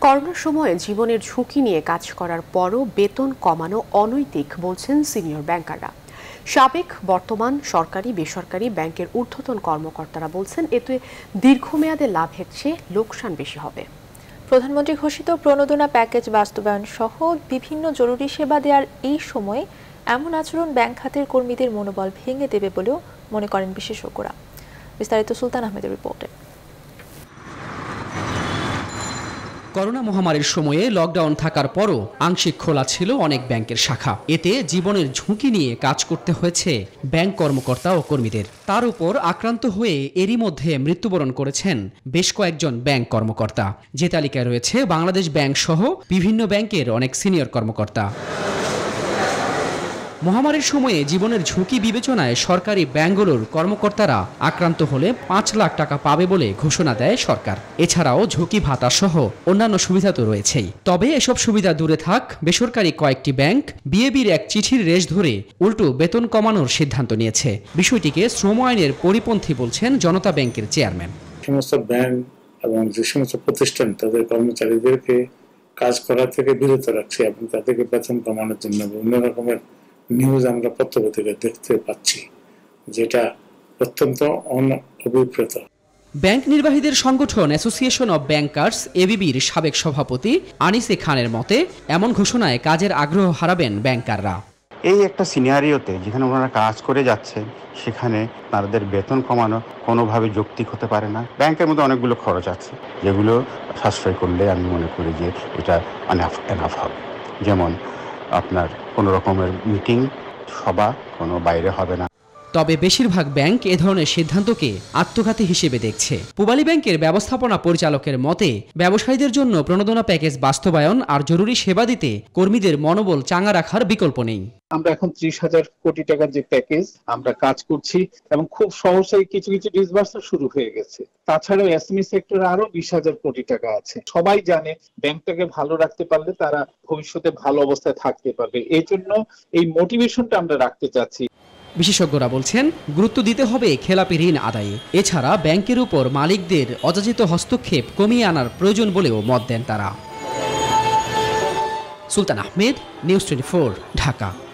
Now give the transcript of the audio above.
করোনার সময়ে জীবনের ঝুঁকি নিয়ে কাজ করার পরও বেতন কমানো অনৈতিক বলছেন সিনিয়র ব্যাংকাররা। সাবেক বর্তমান সরকারি বেসরকারি ব্যাংকের ঊর্ধ্বতন কর্মকর্তারা বলছেন এতে দীর্ঘমেয়াদে লাভের চেয়ে লোকসান বেশি হবে। প্রধানমন্ত্রী ঘোষিত প্রণোদনা প্যাকেজ বাস্তবায়ন সহ বিভিন্ন জরুরি সেবা দেওয়ার এই সময়ে এমন আচরণ ব্যাংক খাতের কর্মীদের মনোবল ভেঙে দেবে বলেও মনে করেন বিশেষজ্ঞরা। বিস্তারিত সুলতান আহমেদের রিপোর্টে। করোনা মহামারীর সময়ে লকডাউন থাকার পরও আংশিক খোলা ছিল অনেক ব্যাংকের শাখা। এতে জীবনের ঝুঁকি নিয়ে কাজ করতে হয়েছে ব্যাংক কর্মকর্তা ও কর্মীদের। তার উপর আক্রান্ত হয়ে এরই মধ্যে মৃত্যুবরণ করেছেন বেশ কয়েকজন ব্যাংক কর্মকর্তা। যে তালিকায় রয়েছে বাংলাদেশ ব্যাংক সহ বিভিন্ন ব্যাংকের অনেক সিনিয়র কর্মকর্তা। মহামারীর সময়ে জীবনের ঝুঁকি বিবেচনায় সরকারি ব্যাংকগুলোর কর্মকর্তারা আক্রান্ত হলে ৫ লাখ টাকা পাবে বলে ঘোষণা দেয় সরকার। এছাড়াও ঝুঁকি ভাতা সহ অন্যান্য সুবিধা তো রয়েছেই। তবে এসব সুবিধা দূরে থাক, বেসরকারি কয়েকটি ব্যাংক বিএবির এক চিঠির রেশ ধরে উল্টো বেতন কমানোর সিদ্ধান্ত নিয়েছে। বিষয়টিকে শ্রম আইনের পরিপন্থী বলছেন জনতা ব্যাংকের চেয়ারম্যান। সমস্ত ব্যাংক এবং যে সমস্ত প্রতিষ্ঠান তাদের কর্মচারীদেরকে কাজ করা থেকে বিরত রাখছে এবং তাদেরকে বেতন কমানোর জন্য বিভিন্ন রকমের নিউজ আমরা পত্রপত্রিকা দেখতে পাচ্ছি, যেটা অত্যন্ত অনভিপ্রেত। ব্যাংক নির্বাহীদের সংগঠন অ্যাসোসিয়েশন অব ব্যাংকার্স এবিবির সাবেক সভাপতি আনিসে খানের মতে এমন ঘোষণায় কাজের আগ্রহ হারাবেন ব্যাংকাররা। এই একটা সিনারিওতে যেখানে ওনারা কাজ করে যাচ্ছেন সেখানে তাদের বেতন কমানো কোনোভাবে যৌক্তিক হতে পারে না। ব্যাংকের মধ্যে অনেকগুলো খরচ আছে যেগুলো সাশ্রয় করলে আমি মনে করি যে এটা এনাফ হবে। যেমন আপনার কোনো রকমের মিটিং সভা কোনো বাইরে হবে না। তবে বেশিরভাগ ব্যাংক এ ধরনের সিদ্ধান্তকে আত্মঘাতী হিসেবে দেখছে। পূবালী ব্যাংকের ব্যবস্থাপনা পরিচালকের মতে ব্যবসায়ীদের জন্য প্রণোদনা প্যাকেজ বাস্তবায়ন আর জরুরি সেবা দিতে কর্মীদের মনোবল চাঙ্গা রাখার বিকল্প নেই। আমরা এখন 30,000 কোটি টাকার যে প্যাকেজ আমরা কাজ করছি এবং খুব সহজেই কিছু কিছু ডিসবার্সও শুরু হয়ে গেছে। তাছাড়াও এসএমই সেক্টরে আরো 20,000 কোটি টাকা আছে। সবাই জানে ব্যাংকটাকে ভালো রাখতে পারলে তারা ভবিষ্যতে ভালো অবস্থায় থাকতে পারবে। এই জন্য এই মোটিভেশনটা আমরা রাখতে চাচ্ছি। বিশেষজ্ঞরা বলছেন গুরুত্ব দিতে হবে খেলাপি ঋণ আদায়ে। এছাড়া ব্যাংকের উপর মালিকদের অযাচিত হস্তক্ষেপ কমিয়ে আনার প্রয়োজন বলেও মত দেন তারা। সুলতান আহমেদ, নিউজ 24, ঢাকা।